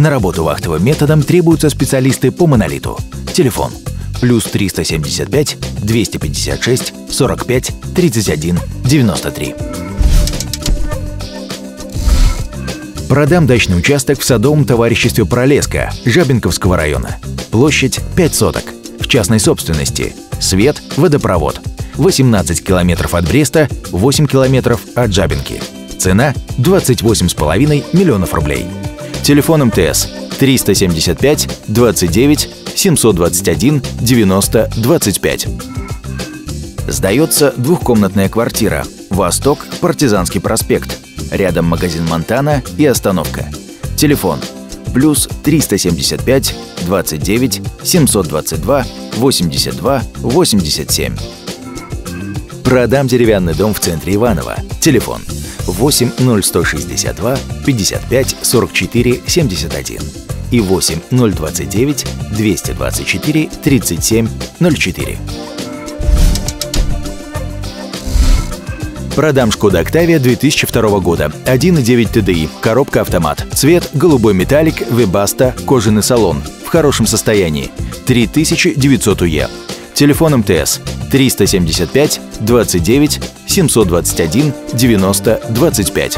На работу вахтовым методом требуются специалисты по монолиту. Телефон +375 256 45 31 93. Продам дачный участок в садовом товариществе «Пролеска» Жабинковского района. Площадь 5 соток. В частной собственности. Свет, водопровод. 18 километров от Бреста, 8 километров от Жабинки. Цена – 28,5 миллионов рублей. Телефон МТС 375 29 721 90 25. Сдается двухкомнатная квартира. Восток, Партизанский проспект. Рядом магазин «Монтана» и остановка. Телефон +375 29 722 82 87. Продам деревянный дом в центре Иваново. Телефон 80162 55 44 71 и 8029 224 37 04. Продам Шкода Октавия 2002 года, 1.9 TDI, коробка автомат, цвет голубой металлик, Webasto, кожаный салон, в хорошем состоянии, 3900 УЕ. Телефон МТС 375 29 721 90 25.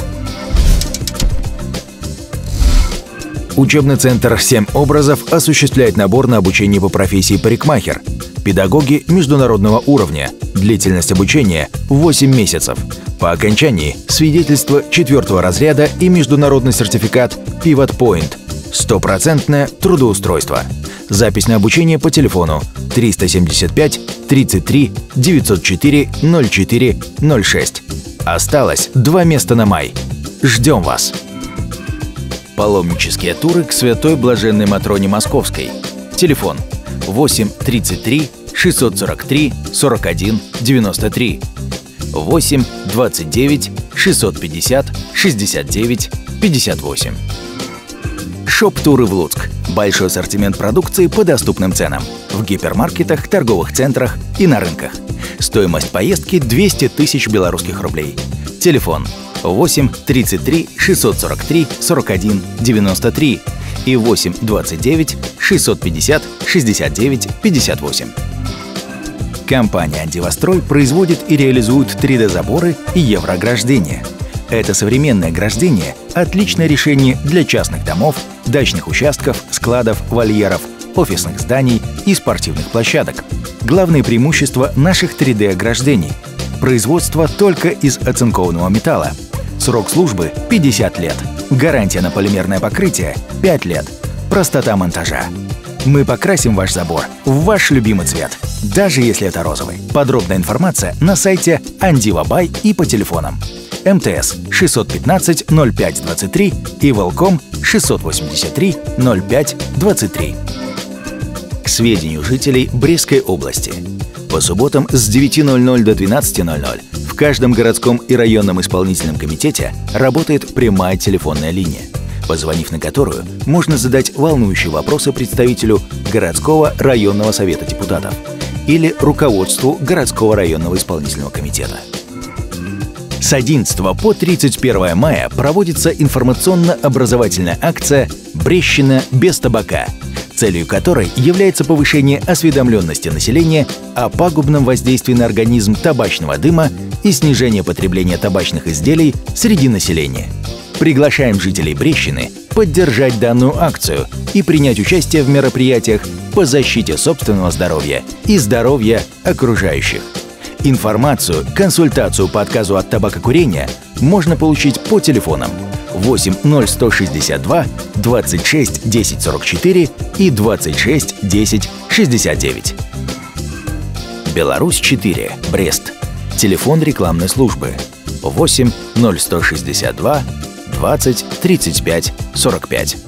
Учебный центр «7 образов» осуществляет набор на обучение по профессии парикмахер. Педагоги международного уровня. Длительность обучения – 8 месяцев. По окончании – свидетельство 4-го разряда и международный сертификат Pivot Point. 100% трудоустройство. Запись на обучение по телефону 375 33 904 04 06. Осталось 2 места на май. Ждем вас! Паломнические туры к Святой Блаженной Матроне Московской. Телефон 8 33 643 41 93 8 29 650 69 58. Шоп-туры в Луцк. Большой ассортимент продукции по доступным ценам. В гипермаркетах, торговых центрах и на рынках. Стоимость поездки 200 тысяч белорусских рублей. Телефон 8 33 643 41 93 и 8 29 650 69 58. Компания «Антивострой» производит и реализует 3D-заборы и евроограждения. Это современное ограждение – отличное решение для частных домов, дачных участков, складов, вольеров, офисных зданий и спортивных площадок. Главное преимущество наших 3D-ограждений – производство только из оцинкованного металла. Срок службы – 50 лет. Гарантия на полимерное покрытие – 5 лет. Простота монтажа. Мы покрасим ваш забор в ваш любимый цвет, даже если это розовый. Подробная информация на сайте Андива.бай и по телефонам. МТС 615 05 23 и Велком 683 05 23. К сведению жителей Брестской области. По субботам с 9:00 до 12:00 в каждом городском и районном исполнительном комитете работает прямая телефонная линия, позвонив на которую можно задать волнующие вопросы представителю городского районного совета депутатов или руководству городского районного исполнительного комитета. С 11 по 31 мая проводится информационно-образовательная акция «Брестщина без табака», целью которой является повышение осведомленности населения о пагубном воздействии на организм табачного дыма и снижение потребления табачных изделий среди населения. Приглашаем жителей Брестщины поддержать данную акцию и принять участие в мероприятиях по защите собственного здоровья и здоровья окружающих. Информацию, консультацию по отказу от табакокурения можно получить по телефонам 8 0162 26 10 44 и 26 10 69. Беларусь-4, Брест. Телефон рекламной службы 8 0162 20 35 45.